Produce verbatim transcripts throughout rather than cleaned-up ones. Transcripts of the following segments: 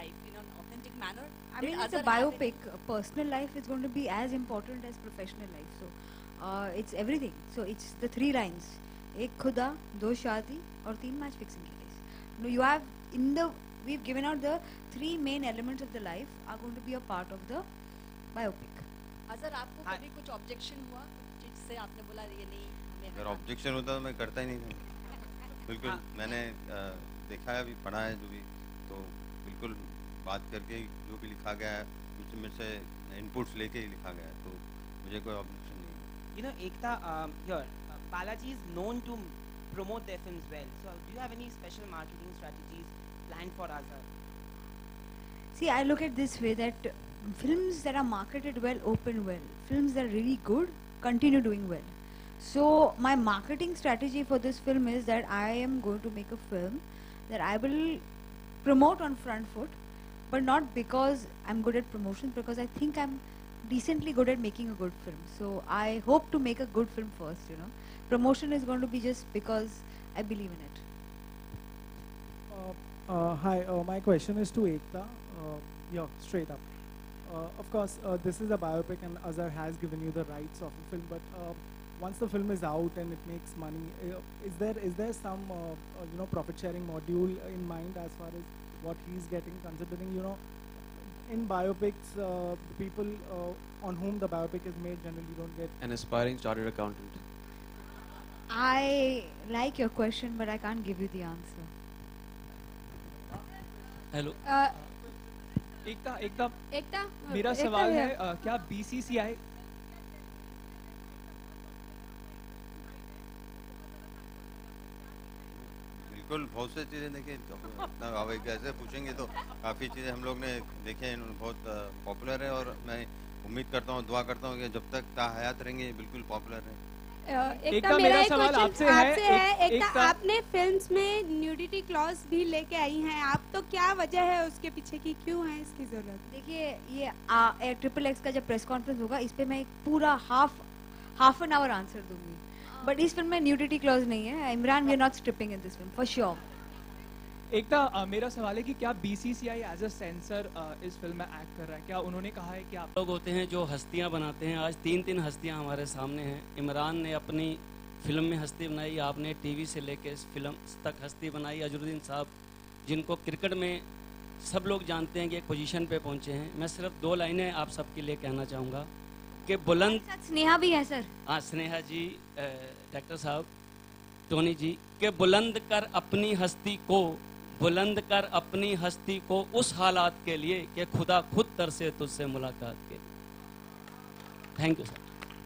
life in an authentic manner? I mean, it's a biopic. Personal life is going to be as important as professional life. So, uh, it's everything. So, it's the three lines: एक खुदा, दो शादी, और तीन match fixing case. No, you have in the we've given out the three main elements of the life are going to be a part of the biopic. Azhar, आपको कभी कुछ objection हुआ कुछ चीज से? आपने बोला ये नहीं हमें? अगर objection होता तो मैं करता ही नहीं था. बिल्कुल मैंने देखा है, अभी पढ़ा है जो भी, तो बिल्कुल बात करके जो भी लिखा गया है उसमें से इनपुट्स लेके ही लिखा गया है, तो मुझे कोई ऑब्जेक्शन नहीं है. You know, Ekta, um, here, uh, Balaji is known to promote their films well. So, do you have any special marketing strategies planned for Azhar? See, I look at this way that films that are marketed well open well. Films that are really good continue doing well. So, my marketing strategy for this film is that I am going to make a film that I will promote on front foot, but not because I'm good at promotions, because I think I'm decently good at making a good film. So I hope to make a good film first, you know. Promotion is going to be just because I believe in it. Uh, uh, hi, uh, my question is to Ekta. Uh, yeah, straight up. Uh, of course, uh, this is a biopic and Azhar has given you the rights of the film, but uh, once the film is out and it makes money, uh, is there is there some uh, uh, you know profit sharing module in mind as far as what he's getting, considering, you know, in biopics, uh, the people uh, on whom the biopic is made generally don't get... An aspiring chartered accountant. I like your question, but I can't give you the answer. Hello. Uh, एकता एकता एकता मेरा सवाल है, uh, क्या BCCI बिल्कुल बहुत से चीज़ें देखिए, अब कैसे पूछेंगे तो काफ़ी चीज़ें हम लोग ने देखे हैं, बहुत पॉपुलर है, और मैं उम्मीद करता हूँ, दुआ करता हूँ कि जब तक ता हयात रहेंगे बिल्कुल पॉपुलर है. एकता, मेरा एक सवाल आपसे है, आपसे है एकता, आपने फिल्म्स में न्यूडिटी क्लॉज भी लेके आई हैं, आप तो क्या वजह है उसके पीछे की, क्यों है इसकी जरूरत? देखिए, ये ट्रिपल एक्स का जब प्रेस कॉन्फ्रेंस होगा, इस पे मैं एक पूरा half half an hour answer दूंगी. बट इस फिल्म में न्यूडिटी क्लॉज नहीं है. Imran, we are not stripping in this film for sure. Ekta, uh, मेरा सवाल है कि क्या बीसीसीआई एज अ सेंसर इस फिल्म में एक्ट कर रहा है? क्या उन्होंने कहा है कि आप लोग होते हैं जो हस्तियां बनाते हैं? आज तीन तीन हस्तियां हमारे सामने हैं. इमरान ने अपनी फिल्म में हस्ती बनाई, आपने टीवी से लेके इस फिल्म तक हस्ती बनाई. अजहरुद्दीन साहब, जिनको क्रिकेट में सब लोग जानते हैं कि एक पोजीशन पे पहुंचे हैं. मैं सिर्फ दो लाइनें आप सबके लिए कहना चाहूँगा कि बुलंद... स्नेहा भी है सर. हाँ, स्नेहा जी, डायरेक्टर साहब, टोनी जी, के बुलंद कर अपनी हस्ती को, बुलंद कर अपनी हस्ती को उस हालात के लिए कि खुदा खुद तरसे तुझसे मुलाकात के. Thank you sir.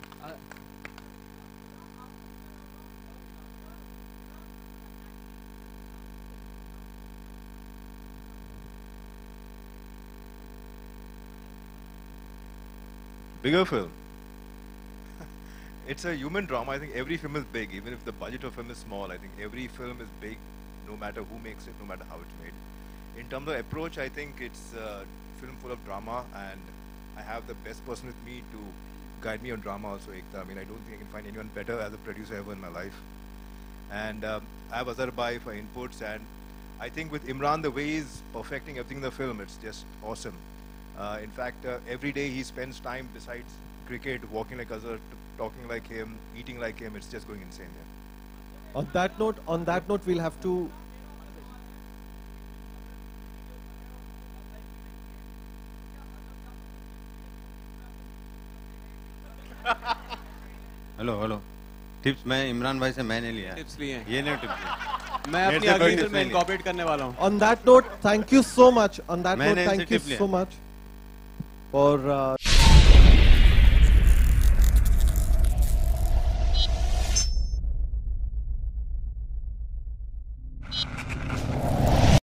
Bigger film. It's a human drama. I think every film is big, even if the budget of film is small. I think every film is big, no matter who makes it, no matter how it's made. In terms of approach, I think it's a film full of drama, and I have the best person with me to guide me on drama also, Ekta. I mean, I don't think I can find anyone better as a producer ever in my life. And um, I have Azhar Bhai for inputs, and I think with Emraan, the way he's perfecting everything in the film, it's just awesome. Uh, in fact, uh, every day he spends time besides cricket, walking like Azhar, talking like him, eating like him. It's just going insane. Yeah. On that note, on that note, we'll have to. Hello hello. Tips मैं इमरान भाई से मैंने लिया. Tips लिए हैं. ये नहीं tips. मैं अपनी अगली फिल्म में इनकॉर्पोरेट करने वाला हूँ. On that note, thank you so much. On that note, thank you so much for. Uh,